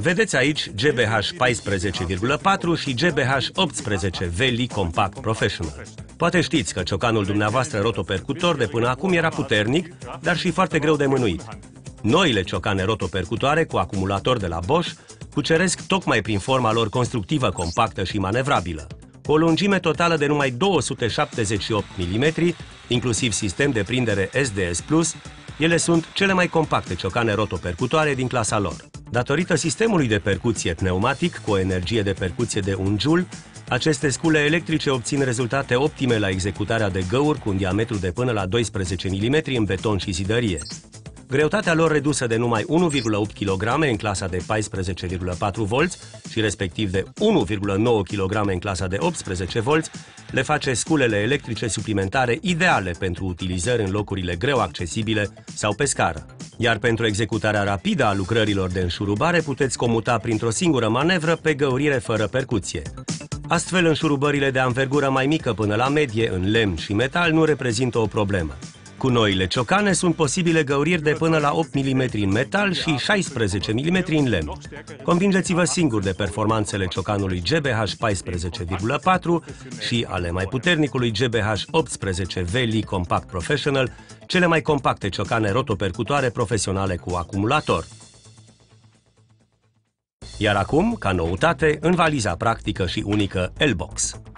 Vedeți aici GBH 14,4 și GBH 18 Veli Compact Professional. Poate știți că ciocanul dumneavoastră rotopercutor de până acum era puternic, dar și foarte greu de mânuit. Noile ciocane rotopercutoare cu acumulator de la Bosch cuceresc tocmai prin forma lor constructivă, compactă și manevrabilă. Cu o lungime totală de numai 278 mm, inclusiv sistem de prindere SDS+, ele sunt cele mai compacte ciocane rotopercutoare din clasa lor. Datorită sistemului de percuție pneumatic cu o energie de percuție de 1 Joule, aceste scule electrice obțin rezultate optime la executarea de găuri cu un diametru de până la 12 mm în beton și zidărie. Greutatea lor redusă de numai 1,8 kg în clasa de 14,4 V și respectiv de 1,9 kg în clasa de 18 V le face sculele electrice suplimentare ideale pentru utilizări în locurile greu accesibile sau pe scară. Iar pentru executarea rapidă a lucrărilor de înșurubare puteți comuta printr-o singură manevră pe găurire fără percuție. Astfel, înșurubările de anvergură mai mică până la medie în lemn și metal nu reprezintă o problemă. Cu noile ciocane sunt posibile găuriri de până la 8 mm în metal și 16 mm în lemn. Convingeți-vă singur de performanțele ciocanului GBH 14,4 și ale mai puternicului GBH 18 Veli Compact Professional, cele mai compacte ciocane rotopercutoare profesionale cu acumulator. Iar acum, ca noutate, în valiza practică și unică L-Box.